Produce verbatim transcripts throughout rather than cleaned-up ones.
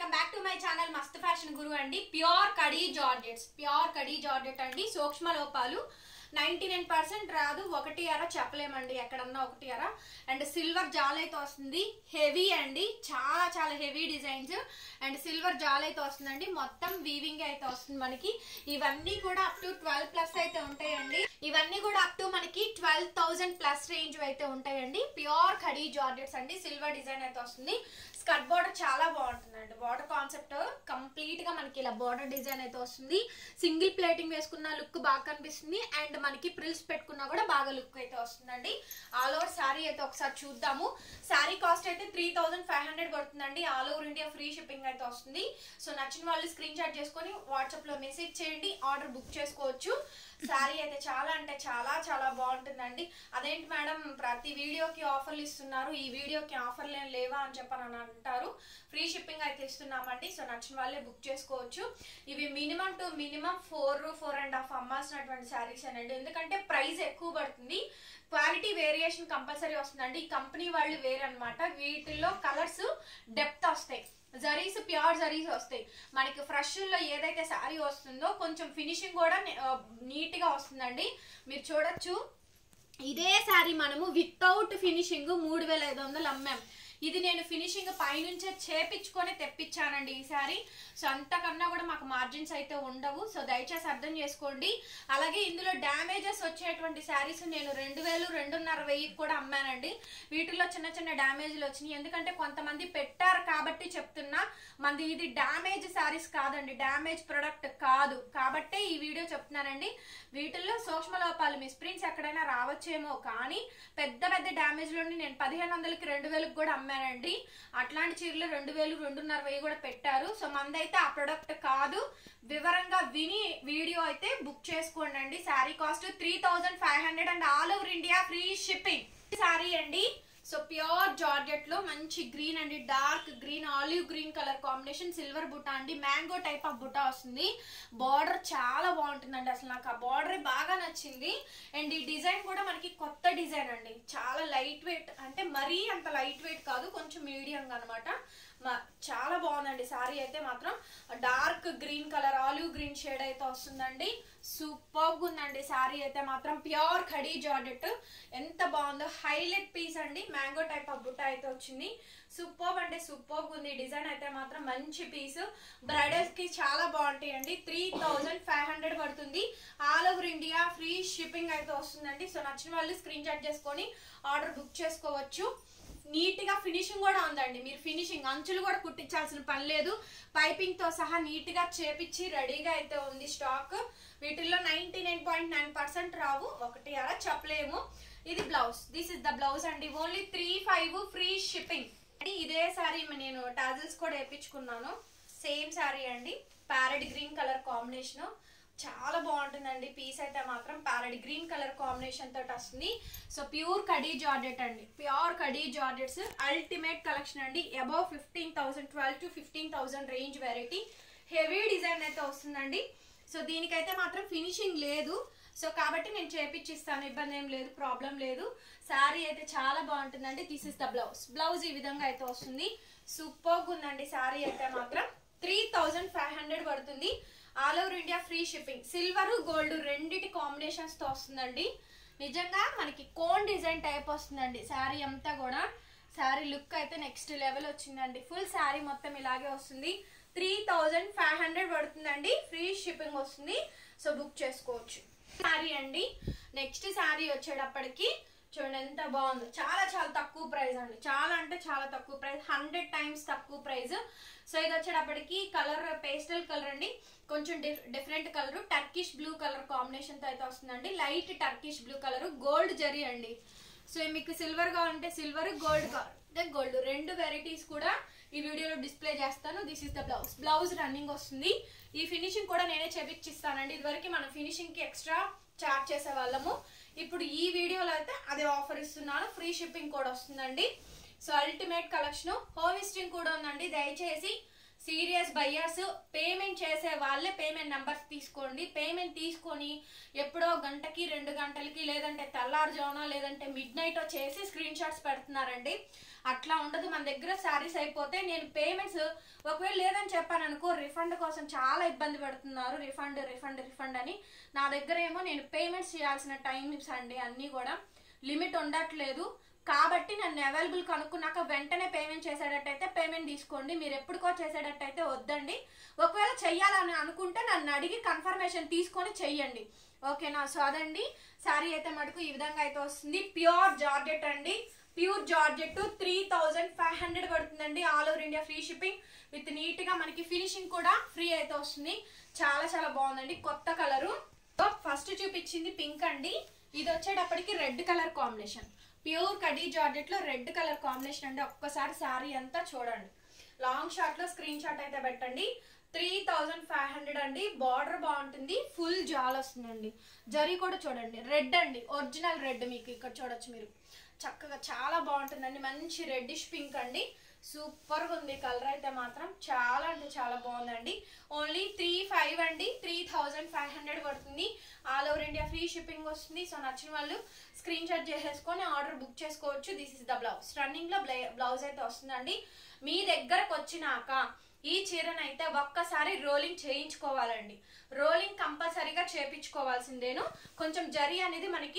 Welcome back to my channel Mast Fashion Guru అండి. Pure khaddi georgettes pure khaddi georgette అండి. సూక్ష్మ లోపాలు నైన్టీ నైన్ పర్సెంట్ రాదు, ఒకటి అర చెప్పలేమండి, ఎక్కడన్నా ఒకటి అర. అండ్ సిల్వర్ జాల్ అయితే వస్తుంది, హెవీ అండి, చాలా చాలా హెవీ డిజైన్స్. అండ్ సిల్వర్ జాల్ అయితే వస్తుందండి, మొత్తం వీవింగ్ అయితే వస్తుంది మనకి. ఇవన్నీ కూడా అప్ టు ట్వెల్వ్ ప్లస్ అయితే ఉంటాయండి. ఇవన్నీ కూడా అప్ టు మనకి ట్వెల్వ్ థౌసండ్ ప్లస్ రేంజ్ అయితే ఉంటాయండి. ప్యూర్ కడీ జార్జెట్స్ అండి. సిల్వర్ డిజైన్ అయితే వస్తుంది. స్కర్ట్ బార్డర్ చాలా బాగుంటుందండి. బార్డర్ కాన్సెప్ట్ కంప్లీట్ గా మనకి ఇలా బార్డర్ డిజైన్ అయితే వస్తుంది. సింగిల్ ప్లేటింగ్ వేసుకున్న లుక్ బాగా కనిపిస్తుంది. అండ్ మనకి ప్రిల్స్ పెట్టుకున్నా కూడా బాగా లుక్ అయితే వస్తుందండి. ఆల్ ఓవర్ శారీ అయితే ఒకసారి చూద్దాము. శారీ కాస్ట్ అయితే త్రీ థౌసండ్ ఫైవ్ హండ్రెడ్ పడుతుందండి. All over India free shipping అయితే వస్తుంది. సో నచ్చిన వాళ్ళు స్క్రీన్ షాట్ చేసుకొని వాట్సాప్ లో మెసేజ్ చేయండి, ఆర్డర్ బుక్ చేసుకోవచ్చు. శారీ అయితే చాలా అంటే చాలా చాలా బాగుంటుందండి. అదేంటి మేడం ప్రతి వీడియోకి ఆఫర్లు ఇస్తున్నారు, ఈ వీడియోకి ఆఫర్లు ఏం లేవా అని చెప్పని అంటారు. ఫ్రీ షిప్పింగ్ అయితే ఇస్తున్నామండి. సో నచ్చిన వాళ్ళే బుక్ చేసుకోవచ్చు. ఇవి minimum to minimum four four and half అమ్మాల్సినటువంటి శారీస్ అనండి. ఎందుకంటే ప్రైస్ ఎక్కువ పడుతుంది, క్వాలిటీ వేరియేషన్ కంపల్సరీ వస్తుందండి. ఈ కంపెనీ వాళ్ళు వేరే అనమాట. వీటిల్లో కలర్స్ డెప్త్ వస్తాయి, జరీస్ ప్యూర్ జరీస్ వస్తాయి. మనకి ఫ్రెష్ లో ఏదైతే శారీ వస్తుందో కొంచెం ఫినిషింగ్ కూడా నీట్ గా వస్తుందండి. మీరు చూడొచ్చు, ఇదే శారీ మనము వితౌట్ ఫినిషింగ్ మూడు వేల ఐదు వందలు అమ్మాం. ఇది నేను ఫినిషింగ్ పైనుంచే చేపించుకొని తెప్పించానండి ఈ శారీ. సో అంతకన్నా కూడా మాకు మార్జిన్స్ అయితే ఉండవు. సో దయచేసి అర్థం చేసుకోండి. అలాగే ఇందులో డ్యామేజెస్ వచ్చేటువంటి శారీస్ నేను రెండు వేలు రెండున్నర వెయ్యి కూడా అమ్మానండి. వీటిలో చిన్న చిన్న డ్యామేజ్లు వచ్చినాయి. ఎందుకంటే కొంతమంది పెట్టారు కాబట్టి చెప్తున్నా, మంది ఇది డ్యామేజ్ శారీస్ కాదండి, డ్యామేజ్ ప్రొడక్ట్ కాదు కాబట్టే ఈ వీడియో చెప్తున్నానండి. వీటిల్లో సూక్ష్మ లోపాలు మిస్ప్రింట్స్ ఎక్కడైనా రావచ్చేమో, కానీ పెద్ద పెద్ద డ్యామేజ్లోని నేను పదిహేను వందలకి రెండు వేలకు కూడా అమ్మానండి. అట్లాంటి చీరలు రెండు వేలు రెండున్నర వెయ్యి కూడా పెట్టారు. సో మందైతే ఆ ప్రొడక్ట్ కాదు. వివరంగా విని వీడియో అయితే బుక్ చేసుకోండి అండి. Saree cost three thousand five hundred and all over India free shipping saree అండి. సో ప్యూర్ జార్జెట్ లో మంచి గ్రీన్ అండి, dark green olive green colour combination, silver బుట్ట అండి, మ్యాంగో టైప్ ఆఫ్ బుట్ట వస్తుంది. బార్డర్ చాలా బాగుంటుందండి, అసలు నాకు ఆ బార్డర్ బాగా నచ్చింది. అండ్ ఈ డిజైన్ కూడా మనకి కొత్త డిజైన్ అండి, చాలా లైట్ వెయిట్, అంటే మరీ అంత లైట్ వెయిట్ కాదు, కొంచెం మీడియంగా అనమాట. చాలా బాగుందండి శారీ అయితే మాత్రం. Dark green colour olive green shade అయితే వస్తుందండి. సూపర్ ఉందండి శారీ అయితే మాత్రం. ప్యూర్ ఖడీ జార్జెట్ ఎంత బాగుందో, హైలైట్ పీస్ అండి. మ్యాంగో టైప్ ఆఫ్ బుట్ట అయితే వచ్చింది. సూపర్ అంటే సూపర్ ఉంది. డిజైన్ అయితే మాత్రం మంచి పీస్. బ్రైడల్స్ కి చాలా బాగుంటాయి అండి. త్రీ థౌజండ్ ఫైవ్ హండ్రెడ్ పడుతుంది. All over India free shipping అయితే వస్తుందండి. సో నచ్చిన వాళ్ళు స్క్రీన్ షాట్ చేసుకొని ఆర్డర్ బుక్ చేసుకోవచ్చు. నీట్ గా ఫినిషింగ్ కూడా ఉందండి. మీరు ఫినిషింగ్ అంచులు కూడా కుట్టించాల్సిన పని లేదు. పైపింగ్ తో సహా నీట్ గా చేపించి రెడీగా అయితే ఉంది స్టాక్. వీటిల్లో ninety nine point nine percent రావు, ఒకటి అలా చెప్పలేము. ఇది blouse, this is the blouse అండి. Only three five free shipping. ఇదే శారీ నేను టాజిల్స్ కూడా వేయించుకున్నాను. సేమ్ శారీ అండి, ప్యారెట్ గ్రీన్ కలర్ కాంబినేషన్. చాలా బాగుంటుందండి పీస్ అయితే మాత్రం. ప్యారెట్ గ్రీన్ కలర్ కాంబినేషన్ తోటి వస్తుంది. సో ప్యూర్ కడీ జార్జెట్ అండి, pure khaddi georgettes ultimate collection అండి. Above fifteen thousand twelve to fifteen thousand range variety heavy design అయితే వస్తుందండి. సో దీనికైతే మాత్రం ఫినిషింగ్ లేదు, సో కాబట్టి నేను చేపించిస్తాను, ఇబ్బంది ఏం లేదు, ప్రాబ్లం లేదు. శారీ అయితే చాలా బాగుంటుందండి. This is the blouse. Blouse ఈ విధంగా అయితే వస్తుంది. సూపర్ ఉందండి శారీ అయితే మాత్రం. త్రీ థౌజండ్ ఫైవ్ హండ్రెడ్ పడుతుంది. All over India free shipping. Silver gold రెండిటి కాంబినేషన్స్ తో వస్తుందండి. నిజంగా మనకి కోన్ డిజైన్ టైప్ వస్తుందండి శారీ అంతా కూడా. శారీ లుక్ అయితే నెక్స్ట్ లెవెల్ వచ్చిందండి. ఫుల్ శారీ మొత్తం ఇలాగే వస్తుంది. త్రీ థౌజండ్ ఫైవ్ హండ్రెడ్ పడుతుందండి. ఫ్రీ షిప్పింగ్ వస్తుంది. సో బుక్ చేసుకోవచ్చు. శారీ అండి. నెక్స్ట్ శారీ వచ్చేటప్పటికి చూడండి ఎంత బాగుందో, చాలా చాలా తక్కువ ప్రైస్ అండి. చాలా అంటే చాలా తక్కువ ప్రైస్, హండ్రెడ్ టైమ్స్ తక్కువ ప్రైస్. సో ఇది వచ్చేటప్పటికి కలర్ పేస్టల్ కలర్ అండి, కొంచెం different colour, Turkish blue colour combination తో అయితే వస్తుందండి. Light Turkish blue colour, gold zari అండి. సో మీకు సిల్వర్ కావాలంటే సిల్వర్, గోల్డ్ కావాలంటే గోల్డ్, రెండు వెరైటీస్ కూడా ఈ వీడియోలో డిస్ప్లే చేస్తాను. This is the blouse. Blouse running వస్తుంది. ఈ ఫినిషింగ్ కూడా నేనే చేపించిస్తానండి. ఇదివరకు మనం ఫినిషింగ్ కి ఎక్స్ట్రా చార్జ్ చేసే వాళ్ళము. ఇప్పుడు ఈ వీడియోలో అయితే అదే ఆఫర్ ఇస్తున్నాను. ఫ్రీ షిప్పింగ్ కూడా వస్తుందండి. So ultimate collection. Home visiting కూడా ఉందండి. దయచేసి సీరియస్ బయ్యర్స్ పేమెంట్ చేసే వాళ్ళే పేమెంట్ నెంబర్స్ తీసుకోండి. పేమెంట్ తీసుకొని ఎప్పుడో గంటకి రెండు గంటలకి లేదంటే తెల్లారుజామున లేదంటే మిడ్ నైట్ చేసి స్క్రీన్ షాట్స్ పెడుతున్నారండి. అట్లా ఉండదు. మన దగ్గర శారీస్ అయిపోతే నేను పేమెంట్స్ ఒకవేళ లేదని చెప్పాను అనుకో, రిఫండ్ కోసం చాలా ఇబ్బంది పడుతున్నారు. రిఫండ్ రిఫండ్ రిఫండ్ అని. నా దగ్గర ఏమో నేను పేమెంట్స్ చేయాల్సిన టైమ్స్ అండి అన్నీ కూడా లిమిట్ ఉండట్లేదు. కాబట్టి నన్ను అవైలబుల్ కనుక్కున్నాక వెంటనే పేమెంట్ చేసేటట్టయితే పేమెంట్ తీసుకోండి. మీరు ఎప్పుడుకో చేసేటట్టయితే వద్దండి. ఒకవేళ చెయ్యాలని అనుకుంటే నన్ను అడిగి కన్ఫర్మేషన్ తీసుకొని చెయ్యండి. ఓకేనా? సో అదండి శారీ అయితే మటుకు ఈ విధంగా అయితే వస్తుంది. ప్యూర్ జార్జెట్ అండి. Pure georgette three thousand five hundred పడుతుందండి. All over India free shipping with neat గా మనకి ఫినిషింగ్ కూడా ఫ్రీ అయితే వస్తుంది. చాలా చాలా బాగుందండి. కొత్త కలరు. ఫస్ట్ చూపించింది పింక్ అండి. ఇది వచ్చేటప్పటికి red colour combination. Pure khaddi georgette లో రెడ్ కలర్ కాంబినేషన్ అండి. ఒక్కసారి శారీ అంతా చూడండి. లాంగ్ షాట్ లో స్క్రీన్ షాట్ అయితే పెట్టండి. త్రీ థౌజండ్ ఫైవ్ హండ్రెడ్ అండి. బార్డర్ బాగుంటుంది. ఫుల్ జాల్ వస్తుందండి. జరీ కూడా చూడండి. రెడ్ అండి. ఒరిజినల్ రెడ్ మీకు ఇక్కడ చూడొచ్చు మీరు. చక్కగా చాలా బాగుంటుందండి. మంచి రెడ్డిష్ పింక్ అండి. సూపర్గా ఉంది కలర్ అయితే మాత్రం. చాలా అంటే చాలా బాగుందండి. ఓన్లీ త్రీ ఫైవ్ అండి. త్రీ థౌజండ్ ఫైవ్ హండ్రెడ్ పడుతుంది. All over India free shipping వస్తుంది. సో నచ్చిన వాళ్ళు స్క్రీన్ షాట్ చేసేసుకొని ఆర్డర్ బుక్ చేసుకోవచ్చు. This is the blouse. Running లో బ్లౌజ్ అయితే వస్తుందండి. మీ దగ్గరకు వచ్చినాక ఈ చీరనైతే ఒక్కసారి రోలింగ్ చేయించుకోవాలండి. రోలింగ్ కంపల్సరీగా చేయించుకోవాల్సిందేను. కొంచెం జరీ అనేది మనకి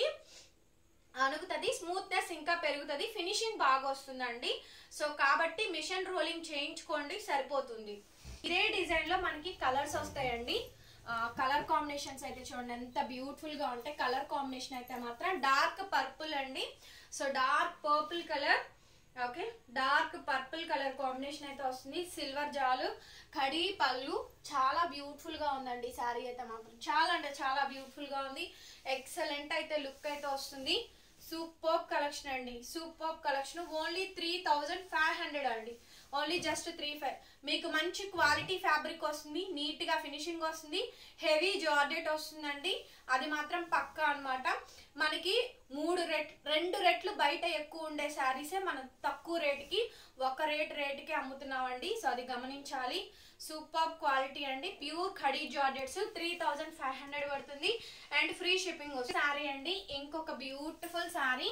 అనుగుతుంది. స్మూత్నెస్ ఇంకా పెరుగుతుంది. ఫినిషింగ్ బాగా వస్తుందండి. సో కాబట్టి మిషన్ రోలింగ్ చేయించుకోండి సరిపోతుంది. ఇదే డిజైన్ లో మనకి కలర్స్ వస్తాయండి. కలర్ కాంబినేషన్స్ అయితే చూడండి ఎంత బ్యూటిఫుల్ గా ఉంటాయి. కలర్ కాంబినేషన్ అయితే మాత్రం డార్క్ పర్పుల్ అండి. So dark purple colour. Okay, dark purple colour combination అయితే వస్తుంది. సిల్వర్ జాలు, కడి పళ్ళు. చాలా బ్యూటిఫుల్ గా ఉందండి శారీ అయితే మాత్రం. చాలా అంటే చాలా బ్యూటిఫుల్ గా ఉంది. ఎక్సలెంట్ అయితే లుక్ అయితే వస్తుంది. సూపర్ కలెక్షన్ అండి. Super collection. Only three thousand five hundred అండి. Only just three five. మీకు మంచి క్వాలిటీ ఫ్యాబ్రిక్ వస్తుంది. నీట్ గా ఫినిషింగ్ వస్తుంది. హెవీ జార్జెట్ వస్తుందండి. అది మాత్రం పక్కా అనమాట. మనకి మూడు రెట్ రెండు రెట్లు బయట ఎక్కువ ఉండే శారీసే మనం తక్కువ రేటుకి ఒక రేట్ రేటుకి అమ్ముతున్నామండి. సో అది గమనించాలి. సూపర్ క్వాలిటీ అండి. Pure khadi georgettes three thousand five hundred పడుతుంది. అండ్ ఫ్రీ షిప్పింగ్ వస్తుంది. శారీ అండి. ఇంకొక బ్యూటిఫుల్ శారీ.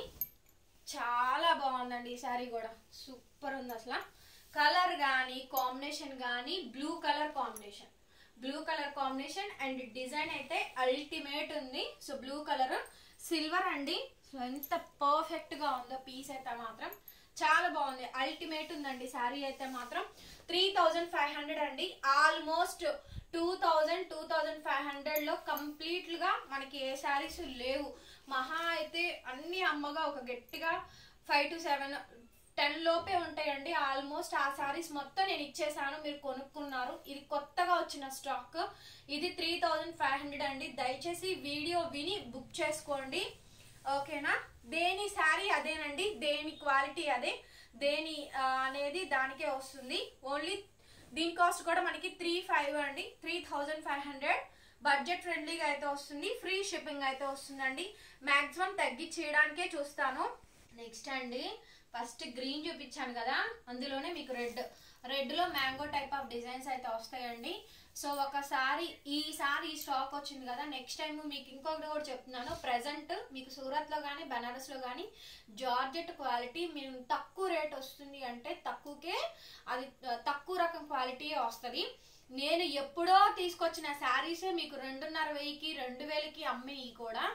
చాలా బాగుందండి ఈ శారీ కూడా. సూపర్ ఉంది అసలు. కలర్ కానీ కాంబినేషన్ కానీ blue colour combination. Blue colour combination and design అయితే అల్టిమేట్ ఉంది. సో బ్లూ కలర్ సిల్వర్ అండి. సో ఎంత పర్ఫెక్ట్ గా ఉందో పీస్ అయితే మాత్రం చాలా బాగుంది. అల్టిమేట్ ఉందండి శారీ అయితే మాత్రం. త్రీ థౌజండ్ ఫైవ్ హండ్రెడ్ అండి. Almost two thousand two thousand five hundred లో కంప్లీట్ గా మనకి ఏ శారీస్ లేవు. మహా అయితే అన్ని అమ్మగా ఒక గట్టిగా ఫైవ్ టు సెవెన్ టెన్ లోపే ఉంటాయండి. ఆల్మోస్ట్ ఆ శారీస్ మొత్తం నేను ఇచ్చేసాను. మీరు కొనుక్కున్నారు. ఇది కొత్తగా వచ్చిన స్టాక్. ఇది త్రీ థౌజండ్ ఫైవ్ హండ్రెడ్ అండి. దయచేసి వీడియో విని బుక్ చేసుకోండి. ఓకేనా? దేని శారీ అదేనండి. దేని క్వాలిటీ అదే. దేని అనేది దానికే వస్తుంది. ఓన్లీ దీని కాస్ట్ కూడా మనకి త్రీ ఫైవ్ అండి. Three thousand five hundred. Budget ఫ్రెండ్లీగా అయితే వస్తుంది. ఫ్రీ షిప్పింగ్ అయితే వస్తుందండి. మాక్సిమం తగ్గించేయడానికే చూస్తాను. నెక్స్ట్ అండి ఫస్ట్ గ్రీన్ చూపించాను కదా, అందులోనే మీకు రెడ్. రెడ్ లో మ్యాంగో టైప్ ఆఫ్ డిజైన్స్ అయితే వస్తాయండి. సో ఒకసారి ఈసారి ఈ స్టాక్ వచ్చింది కదా, నెక్స్ట్ టైం మీకు ఇంకొకటి కూడా చెప్తున్నాను. ప్రెసెంట్ మీకు సూరత్ లో కానీ బనారస్ లో కానీ జార్జెట్ క్వాలిటీ మీరు తక్కువ రేట్ వస్తుంది అంటే తక్కువకే అది తక్కువ రకం క్వాలిటీ వస్తుంది. నేను ఎప్పుడో తీసుకొచ్చిన శారీసే మీకు రెండున్నర వెయ్యికి రెండు వేలకి అమ్మి కూడా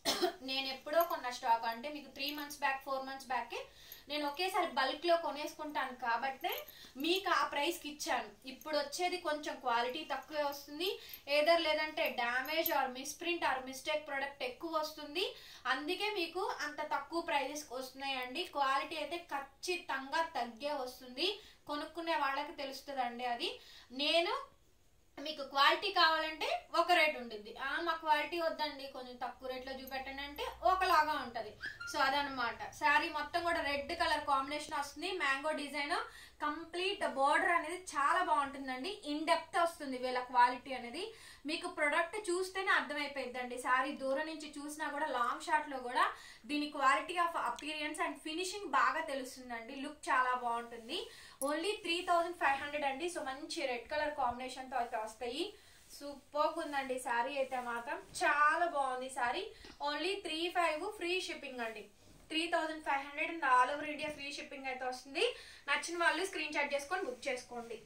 నేను ఎప్పుడో కొన్న స్టాక్. అంటే మీకు three months back four months బ్యాకే నేను ఒకేసారి బల్క్ లో కొనేసుకుంటాను కాబట్టి మీకు ఆ ప్రైస్ కి ఇచ్చాను. ఇప్పుడు వచ్చేది కొంచెం క్వాలిటీ తక్కువే వస్తుంది. ఏదర్ లేదంటే damage or misprint or mistake product ఎక్కువ వస్తుంది. అందుకే మీకు అంత తక్కువ ప్రైజెస్ వస్తున్నాయండి. క్వాలిటీ అయితే ఖచ్చితంగా తగ్గే వస్తుంది. కొనుక్కునే వాళ్ళకి తెలుస్తుందండి అది. నేను మీకు క్వాలిటీ కావాలంటే ఒక రేట్ ఉంటుంది. మా క్వాలిటీ వద్దండి కొంచెం తక్కువ రేట్లో చూపెట్టండి అంటే ఒకలాగా ఉంటుంది. సో అదనమాట. శారీ మొత్తం కూడా రెడ్ కలర్ కాంబినేషన్ వస్తుంది. Mango design. కంప్లీట్ బోర్డర్ అనేది చాలా బాగుంటుందండి. ఇన్ డెప్త్ వస్తుంది వీళ్ళ క్వాలిటీ అనేది. మీకు ప్రొడక్ట్ చూస్తేనే అర్థమైపోయిందండి. శారీ దూరం నుంచి చూసినా కూడా లాంగ్ షాట్ లో కూడా దీని quality of appearance and finishing బాగా తెలుస్తుందండి. లుక్ చాలా బాగుంటుంది. Only three thousand five hundred అండి. అండి. సో మంచి రెడ్ కలర్ కాంబినేషన్ తో అయితే వస్తాయి. సూపర్ ఉందండి శారీ అయితే మాత్రం చాలా బాగుంది sari. Only three five free shipping అండి. Three thousand five hundred and all over India free shipping అయితే వస్తుంది. నచ్చిన వాళ్ళు స్క్రీన్ షాట్ చేసుకొని బుక్ చేసుకోండి.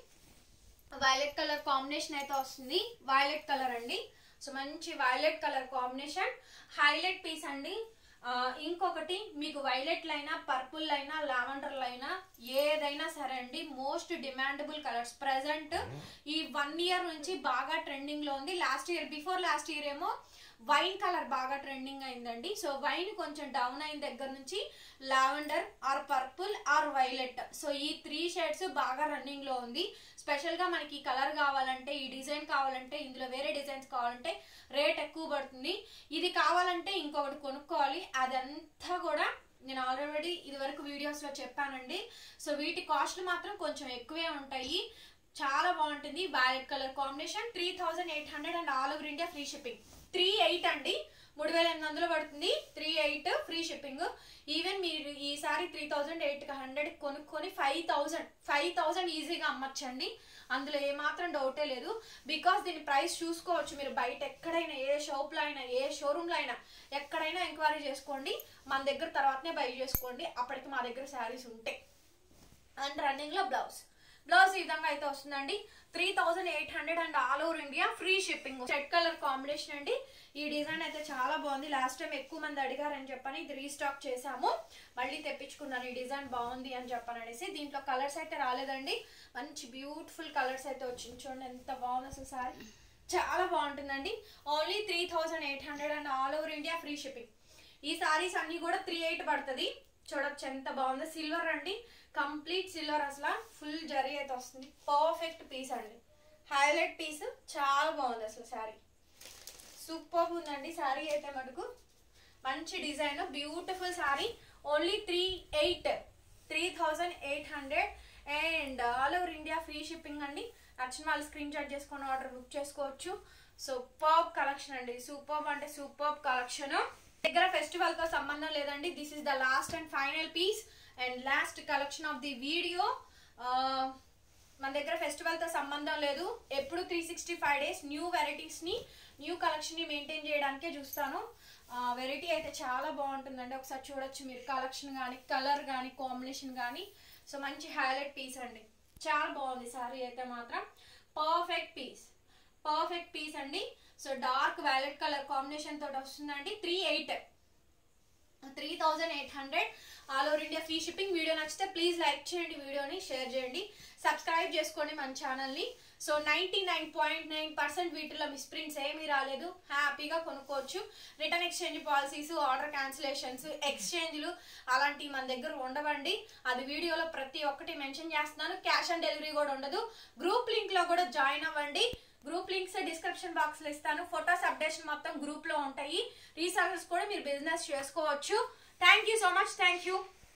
వైలెట్ కలర్ కాంబినేషన్ అయితే వస్తుంది. వైలెట్ కలర్ అండి. సో మంచి violet colour combination highlight piece అండి. ఇంకొకటి మీకు వైలెట్ లైనా పర్పుల్ అయినా లావెండర్ లైనా ఏదైనా సరే అండి, మోస్ట్ డిమాండబుల్ కలర్స్. ప్రెసెంట్ ఈ వన్ ఇయర్ నుంచి బాగా ట్రెండింగ్ లో ఉంది. Last year before last year ఏమో వైన్ కలర్ బాగా ట్రెండింగ్ అయిందండి. సో వైన్ కొంచెం డౌన్ అయిన దగ్గర నుంచి lavender or purple or violet, so ఈ త్రీ షేడ్స్ బాగా రన్నింగ్ లో ఉంది. స్పెషల్ గా మనకి ఈ కలర్ కావాలంటే, ఈ డిజైన్ కావాలంటే, ఇందులో వేరే డిజైన్స్ కావాలంటే రేట్ ఎక్కువ పడుతుంది. ఇది కావాలంటే ఇంకొకటి కొనుక్కోవాలి. అదంతా కూడా నేను ఆల్రెడీ ఇది వరకు వీడియోస్ లో చెప్పానండి. సో వీటి కాస్ట్లు మాత్రం కొంచెం ఎక్కువే ఉంటాయి. చాలా బాగుంటుంది. Violet colour combination three thousand eight hundred and all over India free shipping. Three eight అండి, మూడు వేల ఎనిమిది వందలు పడుతుంది. Three eight free shipping. Even మీరు ఈసారి త్రీ థౌజండ్ ఎయిట్ హండ్రెడ్ కొనుక్కొని ఫైవ్ థౌజండ్ ఫైవ్ థౌజండ్ ఈజీగా అమ్మచ్చండి. అందులో ఏమాత్రం డౌటే లేదు. బికాస్ దీని ప్రైస్ చూసుకోవచ్చు మీరు బయట ఎక్కడైనా, ఏ షాప్లో అయినా, ఏ షోరూమ్లో అయినా, ఎక్కడైనా ఎంక్వైరీ చేసుకోండి. మన దగ్గర తర్వాతనే బై చేసుకోండి. అప్పటికి మా దగ్గర శారీస్ ఉంటాయి. అండ్ రన్నింగ్ లో బ్లౌజ్ బ్లౌజ్ ఈ విధంగా అయితే వస్తుందండి. Three thousand eight hundred and all over India free shipping. Red colour combination అండి. ఈ డిజైన్ అయితే చాలా బాగుంది. లాస్ట్ టైం ఎక్కువ మంది అడిగారని చెప్పని ఇది రీస్టాక్ చేసాము. మళ్ళీ తెప్పించుకున్నాను. ఈ డిజైన్ బాగుంది అని చెప్పని అనేసి. దీంట్లో కలర్స్ అయితే రాలేదండి. మంచి బ్యూటిఫుల్ కలర్స్ అయితే వచ్చింది. చూడండి ఎంత బాగుంది అసలు సారీ. చాలా బాగుంటుందండి. Only three thousand eight hundred and all over India free shipping. ఈ సారీస్ అన్ని కూడా త్రీ ఎయిట్ పడుతుంది. చూడొచ్చు ఎంత బాగుందో. సిల్వర్ అండి, కంప్లీట్ సిల్వర్. అసలు ఫుల్ జరీ అయితే వస్తుంది. పర్ఫెక్ట్ పీస్ అండి. Highlight piece. చాలా బాగుంది అసలు శారీ. సూపర్ ఉందండి శారీ అయితే మటుకు. మంచి design, beautiful sari. Only three eight three thousand eight hundred and all over India free shipping అండి. నచ్చిన వాళ్ళు స్క్రీన్ షాట్ చేసుకొని ఆర్డర్ బుక్ చేసుకోవచ్చు. సూపర్ కలెక్షన్ అండి. సూపర్ అంటే సూపర్ కలెక్షన్. దగ్గర ఫెస్టివల్ తో సంబంధం లేదండి. This is the last and final piece and last collection of the video. మన దగ్గర ఫెస్టివల్ తో సంబంధం లేదు. ఎప్పుడు three sixty five days new varieties ని, న్యూ కలెక్షన్ ని మెయింటైన్ చేయడానికే చూస్తాను. వెరైటీ అయితే చాలా బాగుంటుందండి. ఒకసారి చూడొచ్చు మీరు. కలెక్షన్ కానీ, కలర్ కానీ, కాంబినేషన్ కానీ. సో మంచి హైలైట్ పీస్ అండి. చాలా బాగుంది సారీ అయితే మాత్రం. పర్ఫెక్ట్ పీస్, పర్ఫెక్ట్ పీస్ అండి. So dark violet colour combination తోటి వస్తుందండి. Three eight three thousand eight hundred all over India free shipping. Video నచ్చితే ప్లీజ్ లైక్ చేయండి, వీడియోని షేర్ చేయండి, సబ్స్క్రైబ్ చేసుకోండి మన ఛానల్ని. So ninety nine point nine percent వీటిలో మిస్ప్రింట్స్ ఏమీ రాలేదు. హ్యాపీగా కొనుక్కోవచ్చు. Return exchange policies, order cancellations, ఎక్స్చేంజ్లు అలాంటివి మన దగ్గర ఉండవండి. అది వీడియోలో ప్రతి ఒక్కటి మెన్షన్ చేస్తున్నాను. క్యాష్ ఆన్ డెలివరీ కూడా ఉండదు. గ్రూప్ లింక్ లో కూడా జాయిన్ అవ్వండి. గ్రూప్ లింక్స్ డిస్క్రిప్షన్ బాక్స్ లో ఇస్తాను. ఫొటోస్ అప్డేషన్ మొత్తం గ్రూప్ లో ఉంటాయి. రీసెలర్స్ కూడా మీరు బిజినెస్ చేసుకోవచ్చు. Thank you so much. Thank you.